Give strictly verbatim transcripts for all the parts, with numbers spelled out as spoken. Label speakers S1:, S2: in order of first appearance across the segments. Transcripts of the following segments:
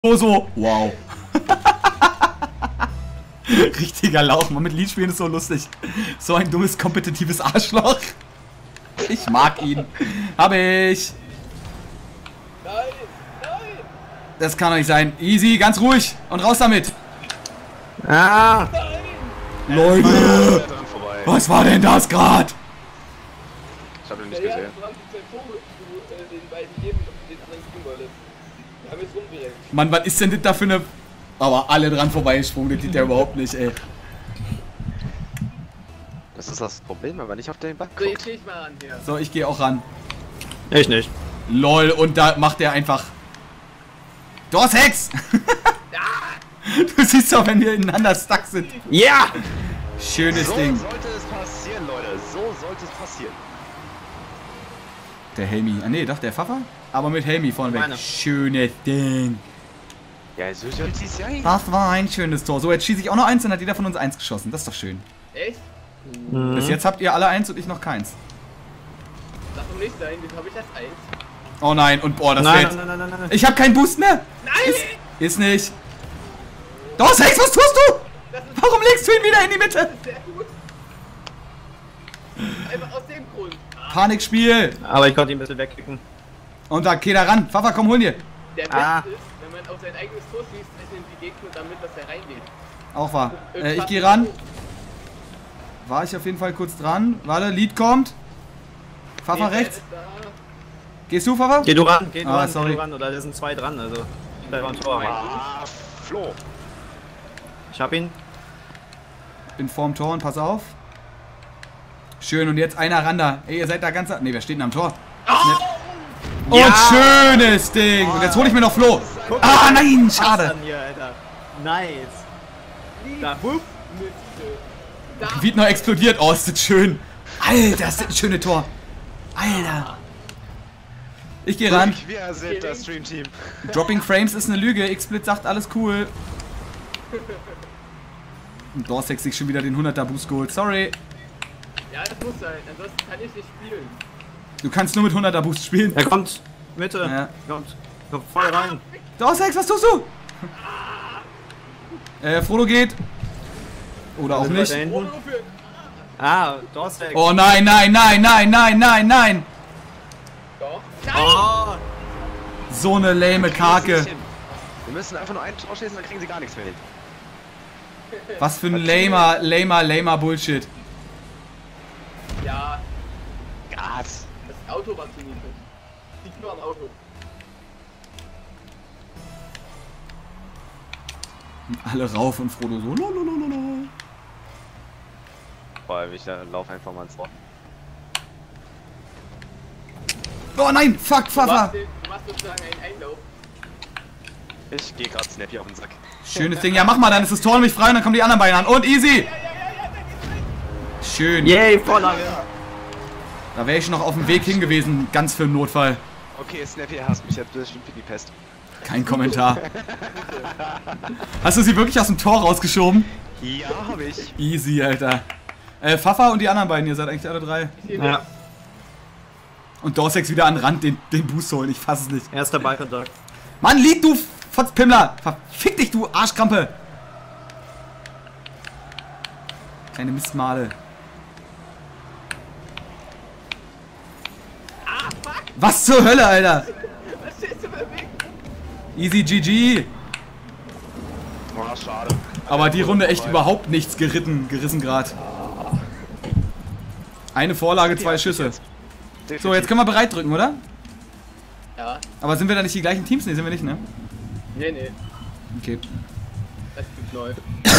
S1: So, so. Wow. Richtiger Lauch. Man, mit Lead spielen ist so lustig. So ein dummes, kompetitives Arschloch. Ich mag ihn. Hab ich.
S2: Nein, nein.
S1: Das kann doch nicht sein. Easy, ganz ruhig. Und raus damit.
S3: Ah.
S2: Nein.
S1: Leute. Was war denn das gerade?
S4: Ich hab ihn nicht
S2: Ja, ja,
S4: gesehen.
S2: du hast die zwei Tore zu äh, den beiden geben und den anderen spielen wolltest. Wir haben jetzt rumgerennt.
S1: Mann, was ist denn das da für eine... Aber alle dran vorbeigesprungen, das geht ja überhaupt nicht, ey.
S4: Das ist das Problem, wenn man nicht auf den Ball
S2: So, jetzt
S4: guckt.
S2: steh ich mal an hier.
S1: So, ich gehe auch ran.
S3: Ich nicht.
S1: Lol, und da macht er einfach... Dorshex! Du siehst doch, wenn wir ineinander stuck sind.
S3: Ja!
S1: Schönes
S4: So
S1: Ding.
S4: sollte es passieren, Leute. So sollte es passieren.
S1: Der Helmi. Ah ne, doch, der Pfaffer. Aber mit Helmi vorne weg.
S3: Meine.
S1: Schönes Ding.
S4: Ja, so sollte es sein.
S1: Das war ein schönes Tor. So, jetzt schieße ich auch noch eins, dann hat jeder von uns eins geschossen. Das ist doch schön.
S2: Echt?
S3: Mhm.
S1: Bis jetzt habt ihr alle eins und ich noch keins.
S2: Darf doch nicht sein, jetzt habe ich das eins.
S1: Oh nein, und boah, das
S3: Nein,
S1: fällt.
S3: nein, nein, nein, nein, nein.
S1: Ich hab keinen Boost mehr.
S2: Nein!
S1: Ist, ist nicht. Dorshex, was tust du? Warum legst du ihn wieder in die Mitte?
S2: Sehr gut. Einfach aus dem Grund.
S1: Panikspiel.
S3: Aber ich konnte ihn ein bisschen wegkicken.
S1: Und da geht er ran. Pfaffer, komm, hol dir.
S2: Der Beste
S3: Ah.
S2: ist, wenn man auf sein eigenes Tor schießt, rechnen die Gegner damit, dass er reingeht.
S1: Auch wahr. Äh, ich gehe ran. War ich auf jeden Fall kurz dran. Warte, Lead kommt. Pfaffer
S2: Nee, der
S1: rechts.
S2: ist da.
S1: Gehst du, Pfaffer?
S3: Geh du ran, geh du
S1: Ah,
S3: ran,
S1: sorry.
S3: geh du ran. Oder da sind zwei dran, also. Da war ein Tor.
S4: Ah, Flo.
S3: Ich hab ihn.
S1: Bin vorm Tor und pass auf. Schön, und jetzt einer ran da. Ey, ihr seid da ganz... Ne, wer steht denn am Tor? Und
S3: Ja.
S1: schönes Ding. Und jetzt hole ich mir noch Flo. Ah, nein, schade.
S3: Was dann hier, Alter. Nice. Da, wupp.
S2: Da.
S1: Wird noch explodiert. Oh, ist das schön. Alter, ist das ein schönes Tor. Alter. Ich gehe ran.
S4: Wir sind das Stream Team.
S1: Dropping Frames ist eine Lüge. X-Split sagt alles cool. Und Dorshex sich schon wieder den hunderter Boost geholt. Sorry.
S2: Ja, das muss sein, ansonsten kann ich nicht spielen.
S1: Du kannst nur mit hunderter Boost spielen.
S3: Er kommt. Mitte.
S1: Ja.
S3: Kommt. Kommt voll rein.
S1: Dorshex, was tust du? Äh, Frodo geht. Oder auch
S3: Da
S1: nicht.
S3: hinten. Ah, Dorshex.
S1: Oh nein, nein, nein, nein, nein, nein, nein.
S2: Doch. Nein!
S3: Oh.
S1: So eine lame Kake.
S4: Wir müssen einfach nur ein Tor schießen, dann kriegen sie gar nichts mehr hin.
S1: Was für ein lamer, lamer, lamer Bullshit.
S2: Ja,
S4: Gas.
S2: das Auto war zu niedrig. Liegt nur am Auto.
S1: Alle rauf und Frodo so. Lololololo.
S4: Vor allem, ich äh, laufe einfach mal ins Tor.
S1: Oh nein, fuck,
S2: Du
S1: Pfaffer.
S2: machst, den, du machst sozusagen einen Einlauf.
S4: Ich gehe gerade Snappy auf den Sack.
S1: Schönes Ding. Ja, mach mal, dann ist das Tor nämlich frei und dann kommen die anderen beiden an. Und easy. Schön.
S3: Yay, Vorlage.
S1: Da wäre ich noch auf dem Weg hin gewesen, ganz für den Notfall.
S4: Okay, Snappy, er hasst mich jetzt bestimmt für die Pest.
S1: Kein Kommentar. Hast du sie wirklich aus dem Tor rausgeschoben?
S4: Ja, habe ich.
S1: Easy, Alter. Äh, Pfaffer und die anderen beiden, ihr seid eigentlich alle drei.
S3: Ja.
S1: Und Dorshex wieder an den Rand den, den Boost holen, ich fass es nicht.
S3: Erster Ballkontakt.
S1: Mann, Lied, du Fotzpimmler! Verfick dich, du Arschkrampe! Kleine Mistmale.
S2: Ah, fuck!
S1: Was zur Hölle, Alter?
S2: Was stehst du mir im Weg?
S1: Easy G G.
S4: Oh, schade.
S1: Aber die Runde echt überhaupt nichts geritten, gerissen grad. Eine Vorlage, zwei Schüsse. So, jetzt können wir bereit drücken, oder?
S2: Ja,
S1: Aber sind wir da nicht die gleichen Teams? Ne, sind wir nicht, ne?
S2: nee, nee.
S1: Okay.
S2: Das gibt neu.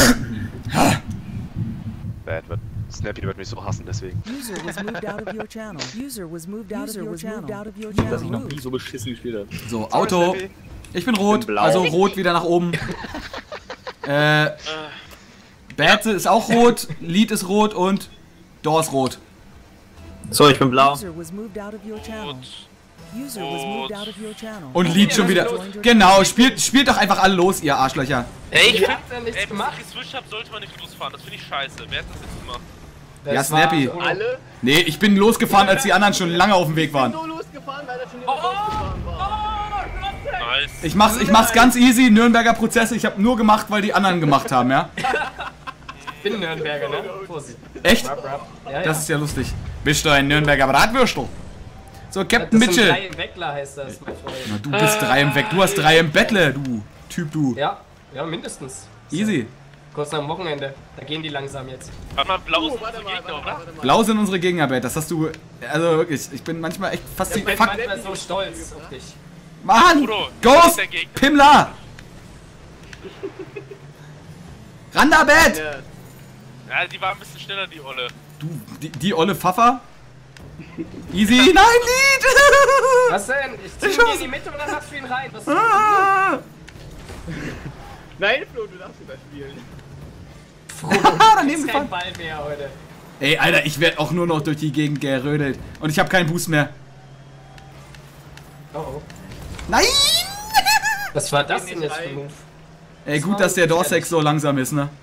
S4: Bad wird. Snappy wird mich so hassen, deswegen.
S5: User was moved out of your channel. User was moved out of your channel.
S3: Dass ich noch nie so beschissen gespielt habe.
S1: So, Auto.
S4: Snappy.
S1: Ich bin rot,
S3: Ich bin blau.
S1: also rot wieder nach oben. äh, Bärte ist auch rot, Lied ist rot und Dors rot.
S3: So, ich bin blau.
S5: User was moved out of your channel. User was moved out of your channel.
S1: Und Lied schon wieder. Genau, spielt, spielt doch einfach alle los, ihr Arschlöcher.
S6: Ey, ich
S2: Ja,
S6: find,
S2: dann nichts
S6: ey, bis
S2: gemacht.
S6: ich geswitcht hab, sollte man nicht losfahren. Das finde ich scheiße. Wer hat das jetzt gemacht?
S1: Ja, Snappy.
S2: Alle?
S1: Nee, ich bin losgefahren, als die anderen schon lange auf dem Weg
S2: Ich bin
S1: waren.
S2: nur losgefahren, weil da schon jemand losgefahren war.
S6: Nice.
S1: Ich mach's, ich mach's ganz easy, Nürnberger Prozesse. Ich habe nur gemacht, weil die anderen gemacht haben, ja?
S7: Ich bin Nürnberger, ne? Vorsicht.
S1: Echt?
S7: Rap, rap. Ja, ja.
S1: Das ist ja lustig. Bist du ein Nürnberger Bratwürstel? So, Captain
S7: Das ist ein
S1: Mitchell.
S7: drei im Weckler heißt das, mein Freund.
S1: Na, du bist drei im Weg. Du hast drei im Bettle, du Typ, du.
S7: Ja, ja, mindestens.
S1: Easy.
S7: Kurz nach dem Wochenende. Da gehen die langsam jetzt.
S6: Warte mal, blau
S2: Oh,
S6: sind
S2: warte
S6: unsere
S2: mal,
S6: Gegner,
S2: warte
S6: oder?
S2: mal, warte mal.
S1: Blau sind unsere Gegner, Bett. Das hast du. Also wirklich, ich bin manchmal echt
S7: Ich bin
S1: fasziniert. Fuck.
S7: manchmal so stolz auf dich.
S1: Mann!
S6: Frodo,
S1: Ghost!
S6: ist der Gegner.
S1: Pimmler! Randa, Bett!
S2: Ja.
S6: Ja, die war ein bisschen schneller, die Olle.
S1: Du, die, die olle Pfaffer? Easy. Nein, Lied!
S7: Was denn? Ich zieh
S1: Ich
S7: ihn
S1: weiß-
S7: in die Mitte und dann machst du ihn rein. Was
S1: Ah!
S2: Nein, Flo, du darfst überspielen.
S1: Daneben
S7: ist kein
S1: gefahren.
S7: Ball mehr heute.
S1: Ey, Alter, ich werd auch nur noch durch die Gegend gerödelt. Und ich habe keinen Boost mehr.
S7: Oh, oh.
S1: Nein!
S7: Was war das denn jetzt für ein Move?
S1: Ey, gut, dass der Dorsex so langsam ist, ne?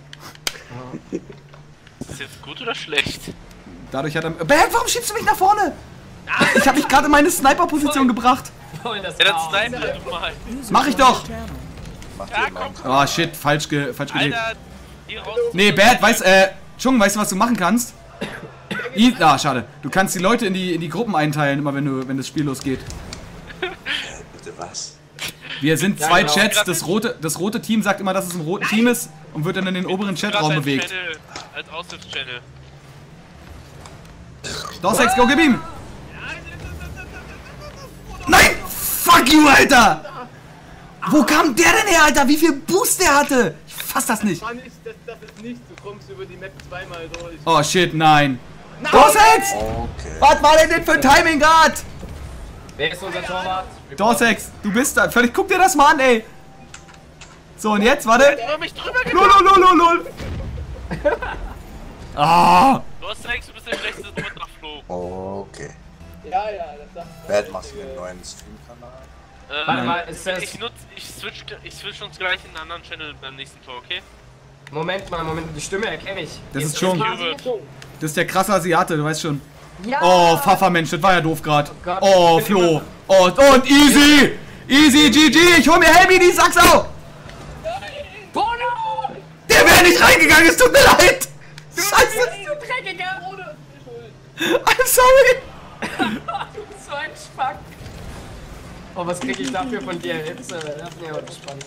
S6: Ist das jetzt gut oder schlecht?
S1: Dadurch hat er... Bert, warum schiebst du mich nach vorne? Ich habe mich gerade in meine Sniper-Position gebracht.
S7: Voll das
S6: Ja, dann
S7: Chaos.
S6: snipen wir du mal.
S5: User
S1: Mach ich
S5: joined your
S1: doch.
S5: channel.
S8: Macht
S6: Ja,
S8: ihr mal.
S6: komm.
S1: Oh, shit, falsch, ge falsch gedreht.
S6: Alter, die raus.
S1: Nee, Bert, weißt äh, Chung, weißt du, was du machen kannst? I ah, schade. Du kannst die Leute in die, in die Gruppen einteilen, immer wenn du, wenn das Spiel losgeht.
S8: Bitte was?
S1: Wir sind
S7: Ja,
S1: zwei
S7: genau.
S1: Chats, das rote, das rote Team sagt immer, dass es ein roten Team ist und wird dann in den oberen Chatraum
S6: Als
S1: bewegt.
S6: Channel, als Aushilfschannel.
S1: Dorsex, go, gib ihm! Nein! Fuck you, Alter! Wo kam der denn her, Alter? Wie viel Boost der hatte? Ich fass das nicht.
S2: Mann, ich, das, das ist nichts. Du kommst über die Map zweimal durch.
S1: Oh, shit, nein. Dorsex!
S8: Okay.
S1: Was war denn das für ein Timing grad?
S7: Wer ist unser Torwart?
S1: Dorsex, du bist da. Völlig, guck dir das mal an, ey. So, und jetzt, warte.
S6: Über mich drüber
S1: Lol, lol, lol, lol, lol. Ah!
S6: Du hast rechts, du bist der schlechteste Flo.
S8: Okay.
S2: Ja, ja, das sagt
S8: Bert, machst du einen neuen Stream-Kanal?
S6: Äh,
S7: Warte mal, ist das...
S6: ich nutze, ich switch, ich switch uns gleich in einen anderen Channel beim nächsten Tor, okay?
S7: Moment mal, Moment, die Stimme erkenne ich.
S1: Das
S7: Jetzt
S1: ist schon.
S6: Hubert.
S1: Das ist der krasse Asiate, du weißt schon.
S7: Ja!
S1: Oh, Pfaffer, Mensch, das war ja doof grad.
S7: Gott,
S1: Oh,
S7: ich bin
S1: Flo.
S7: immer-
S1: Oh, und easy! Easy, G G, ich hol mir Helmi, die Sacksau!
S7: Bono!
S1: Der wäre nicht reingegangen, es tut mir leid! Scheiße!
S7: Du Dreckiger!
S1: I'm sorry!
S7: Du bist so ein Spack! Oh, was krieg ich dafür von dir jetzt? äh, Das ist mir aber gespannt.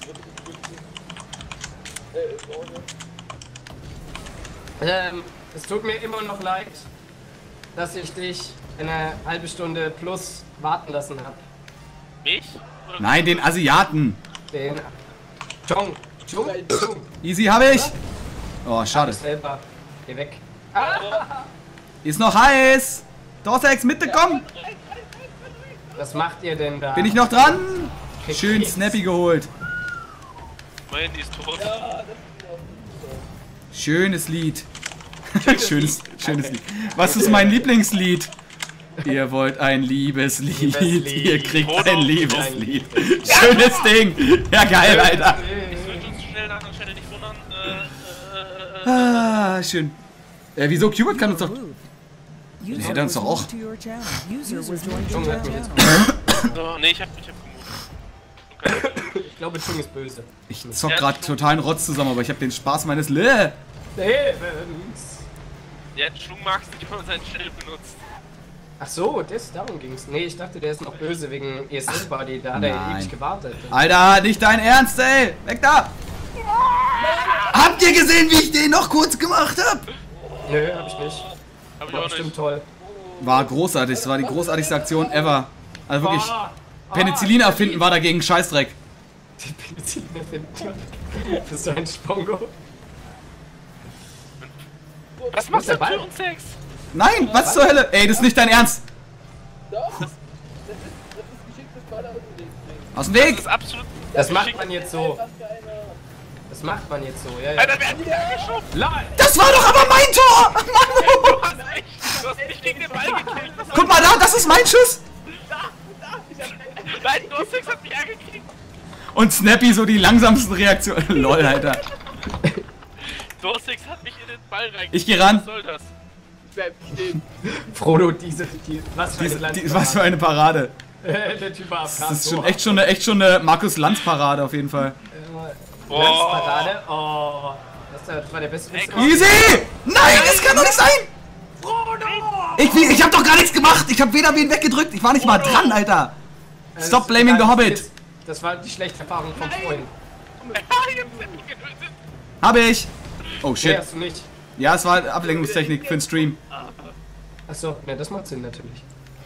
S7: Ähm, es tut mir immer noch leid, dass ich dich eine halbe Stunde plus warten lassen habe.
S6: Mich? Oder
S1: Nein, den Asiaten.
S7: Den Chong. Chong? Chong.
S1: Easy hab ich. Oh, schade.
S7: Selber. Geh weg.
S1: Ist noch heiß. Dorsex, Mitte, komm.
S7: Was macht ihr denn da?
S1: Bin ich noch dran? Schön Snappy geholt.
S6: mein Handy ist tot.
S1: Schönes Lied. schönes, schönes Lied. Was ist mein Lieblingslied? Ihr wollt ein Liebeslied,
S7: Liebeslied.
S1: ihr kriegt
S6: Frodo.
S1: ein Liebeslied. Schönes Ding. Ja, geil, Alter.
S6: Ich würde uns schnell an der anderen Stelle nicht wundern. Äh, äh, äh,
S1: Ah, schön. Äh, wieso? Cubit kann uns doch...
S5: Moved.
S1: Nee,
S5: User
S1: dann
S5: was
S1: ist doch auch.
S5: moved to your channel. User was joined
S7: Junge,
S5: your
S7: hat mir jetzt-
S5: channel.
S6: so, nee, ich hab, ich hab gemutet. Okay.
S7: Ich glaube, Chung ist böse.
S1: Ich zock grad totalen Rotz zusammen, aber ich hab den Spaß meines Le.
S7: Lebens.
S6: Ja, Schwung magst nicht, wenn man seinen Channel benutzt.
S7: Ach so, das, darum ging's. Nee, ich dachte, der ist noch böse wegen E S S-Body. Da hat er
S1: nein.
S7: ewig gewartet.
S1: Alter, nicht dein Ernst, ey. Weg da. Habt ihr gesehen, wie ich den noch kurz gemacht hab?
S7: Nö, hab ich nicht.
S6: Hab ich
S7: War
S6: auch
S7: bestimmt
S6: nicht.
S7: toll.
S1: War großartig, es war die großartigste Aktion ever. Also wirklich,
S7: Ah,
S1: Penicillin erfinden war dagegen Scheißdreck.
S7: Die Penicillin erfinden. Bist du ein Spongo?
S6: Was machst
S7: der
S6: du für
S7: Ball?
S6: uns Sex?
S1: Nein, was zur Hölle? Ey, das ist nicht dein Ernst.
S2: Doch, das ist, das ist geschicktes Ball aus dem Weg bringen.
S1: Aus dem
S6: Das
S1: Weg.
S6: ist absolut.
S7: Das macht
S6: geschickt.
S7: man jetzt so.
S2: Was für einer.
S7: Das macht man jetzt so, ja, ja.
S6: Alter, wer hat die da geschoben?
S7: LOL!
S1: Das war doch aber mein Tor. Mann.
S6: Du hast echt, du hast mich gegen den Ball gekillt. Was
S1: Guck mal da, das ist mein Schuss.
S6: Nein, Dorsex hat mich angekriegt.
S1: Und Snappy so die langsamsten Reaktionen. Lol, Alter.
S6: Dorsex hat mich in den Ball reingekriegt.
S1: Ich geh ran.
S6: Was soll das?
S2: Ich bleib stehen.
S7: Frodo, diese, die, was für
S1: Diese,
S7: eine
S1: die, was für eine Parade.
S7: Der Typ war
S1: Das ist schon echt schon eine, echt schon eine Markus-Lanz-Parade auf jeden Fall.
S7: Parade. Oh, das war der beste.
S1: Easy! Nein, das kann doch nicht sein! Ich, ich hab doch gar nichts gemacht! Ich hab weder wen weggedrückt, ich war nicht mal dran, Alter! Stop blaming the Hobbit!
S7: Das war die schlechte Erfahrung von vorhin.
S1: Hab ich! Oh
S7: Nee,
S1: shit.
S7: hast du nicht.
S1: Ja, es war Ablenkungstechnik für den Stream.
S7: Achso, ja, das macht Sinn natürlich.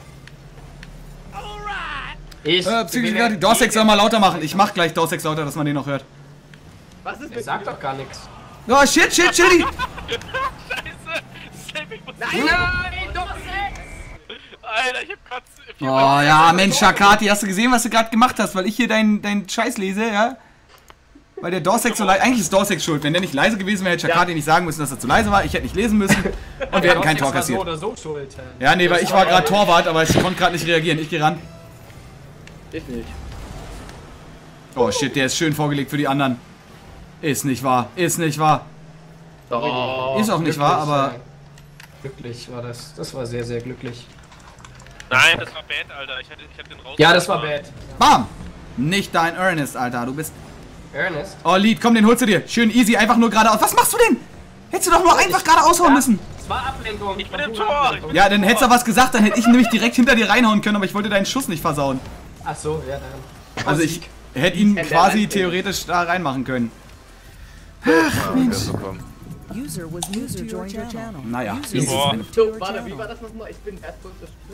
S7: Ich
S1: Äh, Psychiatrie, Dorsex soll mal lauter machen. Ich mach gleich Dorsex lauter, dass man den noch hört.
S2: Was ist
S7: Der
S2: mit
S7: sagt doch gar nichts.
S1: Oh shit, shit, shitty!
S6: Scheiße! Snappy muss.
S2: Nein, nein, doch
S6: Alter, ich hab grad.
S1: Oh ja, Mensch, Shakati, hast du gesehen, was du gerade gemacht hast? Weil ich hier deinen dein Scheiß lese, ja? Weil der Dorsex so leise. Eigentlich ist Dorsex schuld. Wenn der nicht leise gewesen wäre, hätte Shakati ja. nicht sagen müssen, dass er zu leise war. Ich hätte nicht lesen müssen. Und wir hätten kein Tor kassiert.
S7: So oder so schuld.
S1: Ja, nee, weil ich war gerade Torwart, aber ich konnte gerade nicht reagieren. Ich geh ran.
S2: Ich nicht.
S1: Oh shit, der ist schön vorgelegt für die anderen. Ist nicht wahr. Ist nicht wahr.
S2: Oh,
S1: Ist auch nicht wahr, aber.
S7: Glücklich war das. Das war sehr, sehr glücklich.
S6: Nein, das war bad, Alter. Ich hatte, ich hatte den raus.
S7: Ja, das war bad.
S1: Bam! Nicht dein Ernest, Alter. Du bist.
S7: Ernest?
S1: Oh, Lied, komm, den holst du dir. Schön easy, einfach nur geradeaus. Was machst du denn? Hättest du doch nur einfach geradeaus hauen müssen.
S7: Es war Ablenkung.
S6: Ich bin im Tor.
S1: Ja, dann hättest du was gesagt, dann hätte ich nämlich direkt hinter dir reinhauen können, aber ich wollte deinen Schuss nicht versauen.
S7: Ach so, ja, dann.
S1: Also ich hätte ihn quasi theoretisch da reinmachen können. Ach, Mensch.
S5: User was user joined your channel.
S1: Naja.
S5: User was
S6: Boah.
S5: moved to
S2: So,
S5: your
S2: warte, wie
S5: channel.
S2: war das nochmal? Ich bin Erdkunde.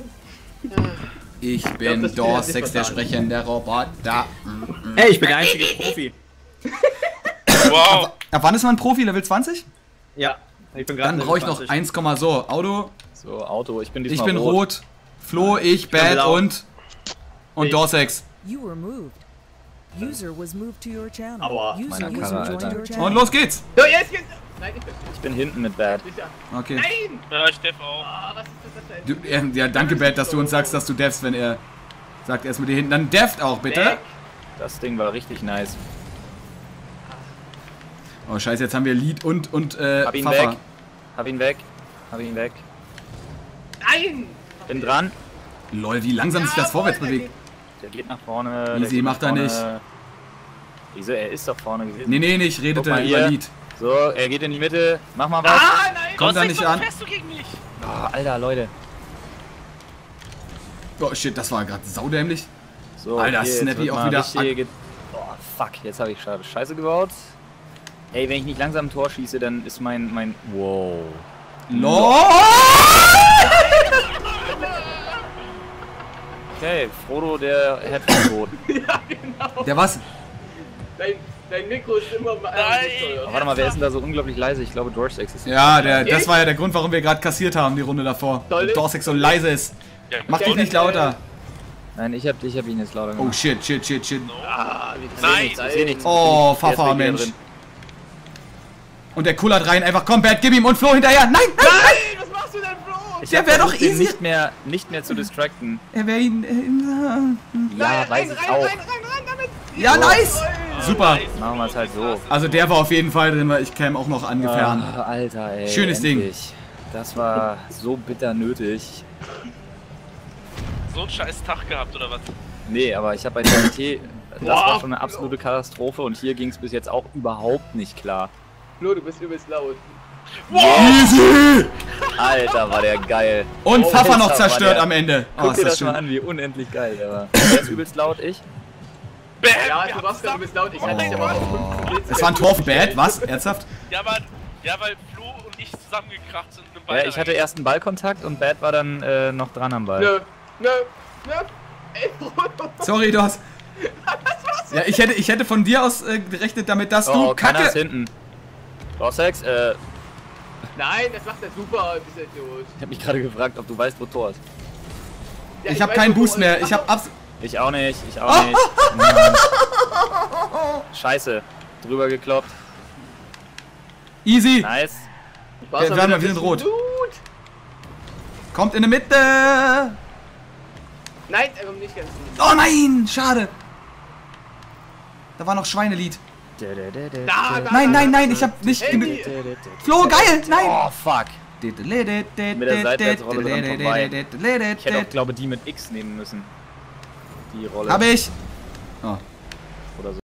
S1: Ich
S2: glaub,
S1: bin
S2: das
S1: Dorsex,
S2: Spiel
S1: der
S2: hat sich
S1: sprechende Roboter.
S3: Hey, ich bin der einzige Profi.
S6: Wow.
S1: Ab wann ist man Profi? Level zwanzig?
S3: Ja, ich bin gerade.
S1: Dann brauche ich noch eins, so. Auto,
S3: So, Auto, ich bin diesmal
S1: ich bin rot. Flo, ich, Bad
S3: blau.
S1: und. Und
S3: Ich.
S1: Dorsex.
S5: You were moved. User was moved to your channel.
S3: Aua,
S5: User
S3: meiner
S5: user
S3: Karre,
S5: joined
S3: Alter.
S5: your channel.
S1: Und los geht's.
S2: So, jetzt geht's. Nein, ich bin
S3: Ich bin hinten mit Bad.
S2: sicher.
S1: Okay.
S2: Nein!
S6: Ja, Steff auch.
S2: Ah, was ist das denn?
S1: Du, äh, ja, danke, Bad, dass du uns sagst, dass du devst, wenn er sagt, erst mit dir hinten. Dann devt auch, bitte.
S2: Weg.
S3: Das Ding war richtig nice.
S1: Oh, scheiße, jetzt haben wir Lied und, und, äh,
S3: Hab ihn
S1: Pfaffer.
S3: weg. Hab ihn weg. Hab ihn weg.
S2: Nein!
S3: Bin dran.
S1: Lol, wie langsam sich das vorwärts bewegt.
S3: Der geht nach vorne. der
S1: Easy,
S3: geht
S1: macht
S3: nach
S1: er
S3: vorne. Wieso? Er ist doch vorne gewesen.
S1: Nee, nee, nicht,
S3: Guck
S1: redete
S3: mal
S1: über
S3: hier.
S1: Lied.
S3: So, er geht in die Mitte. Mach mal was.
S2: Ah, nein!
S1: Kommt da nicht an.
S6: fährst du gegen mich?
S3: Oh, Alter, Leute.
S1: Oh, shit, das war gerade saudämlich.
S3: So,
S1: Alter,
S3: hier, jetzt
S1: Snappy
S3: wird
S1: auch
S3: mal
S1: wieder
S3: richtige- Oh, fuck. Jetzt habe ich Scheiße gebaut. Ey, wenn ich nicht langsam ein Tor schieße, dann ist mein... mein wow.
S1: LOL!
S3: Okay, Frodo, der Headphone-Tod.
S2: Ja, genau.
S1: Der was?
S2: Dein, dein Mikro ist immer mal.
S6: Nein.
S3: Oh, warte mal, wer ist denn da so unglaublich leise? Ich glaube, Dorsex ist...
S1: Ja, der, das
S2: Ich?
S1: war ja der Grund, warum wir gerade kassiert haben, die Runde davor.
S2: Soll ich?
S1: Dorsex so leise ist.
S6: Ja,
S1: Mach dich nicht lauter.
S3: Nein, ich hab, ich hab ihn jetzt lauter gemacht.
S1: Oh shit, shit, shit, shit.
S2: Ah, wie
S6: Nein.
S3: Ich seh nichts.
S1: Oh,
S3: Jetzt bin ich
S1: Pfaffer,
S3: wieder
S1: Mensch.
S3: drin.
S1: Und der kullert rein, einfach komm, Bad, gib ihm und Flo hinterher. Nein, nein,
S2: Nein, was machst du denn, Bro?
S3: Ich
S1: Der
S3: hab
S1: wär doch
S3: versucht, ihn
S1: easy.
S3: Nicht mehr, nicht mehr zu distracten.
S1: er wäre ihn. Äh,
S3: Ja,
S2: Nein,
S3: weiß
S2: rein,
S3: ich
S2: rein,
S3: auch.
S2: rein, rein, rein damit!
S1: ja, nice! Super.
S3: Machen wir es halt so.
S1: Also der war auf jeden Fall drin, weil ich käme auch noch angefern.
S3: Ah, Alter, ey.
S1: Schönes Ding.
S3: endlich. Das war so bitter nötig.
S6: So einen scheiß Tag gehabt, oder was?
S3: Nee, aber ich habe bei T N T, das
S2: Boah.
S3: war schon eine absolute Katastrophe und hier ging es bis jetzt auch überhaupt nicht klar.
S2: Flo, du bist übelst laut.
S1: Easy!
S3: Alter, war der geil.
S1: Und
S3: Oh,
S1: Pfaffer noch
S3: Alter,
S1: zerstört
S3: war der-
S1: am Ende. Oh,
S3: Guck
S1: ist
S3: dir
S1: das
S3: das mal
S1: schön.
S3: an, wie unendlich geil der war. Wer ist übelst laut? Ich?
S6: Bam!
S2: Ja,
S6: wir
S2: du
S6: haben
S2: warst gerade
S6: zusammen-
S2: übelst laut. Ich hatte dich aber
S1: Es war ein Tor für Bad, was? Ernsthaft?
S6: Ja, weil, ja, weil Flo und ich zusammengekracht sind. und
S3: Ja,
S6: beide
S3: ich hatte
S6: rein-
S3: erst einen Ballkontakt und Bad war dann äh, noch dran am Ball.
S2: Nö, nö, nö. Ey, Frodo.
S1: Sorry, du hast. Ja, ich hätte, ich hätte von dir aus äh, gerechnet damit, dass
S3: Oh,
S1: du
S3: keiner ist
S1: Kacke.
S3: hinten. Dorsex, äh,
S2: Nein, das macht er super, dieser Idiot.
S3: ich hab mich gerade gefragt, ob du weißt, wo Tor ist.
S2: Ja,
S1: Ich habe
S2: weiß,
S1: keinen
S2: wo-
S1: Boost mehr. Ich habe abs.
S3: Ich auch nicht, ich auch nicht. Mann. Scheiße, drüber gekloppt.
S1: Easy.
S3: Nice.
S2: Ich war
S1: Wir-
S2: schon
S1: wir haben-
S2: wieder
S1: wir sind
S2: ein
S1: rot.
S2: bisschen gut.
S1: Kommt in die Mitte.
S2: Nein, er kommt nicht ganz gut.
S1: Oh nein, schade. Da war noch Schweinelied.
S2: Da, da,
S1: Nein, nein, nein, ich hab nicht genug.
S2: Handy.
S1: Flo, geil, nein.
S3: Oh, fuck.
S1: Mit
S3: der Seitwärtsrolle dran vorbei. Ich hätte auch, glaube die mit X nehmen müssen. die Rolle.
S1: Hab ich! Oh.
S3: Oder so.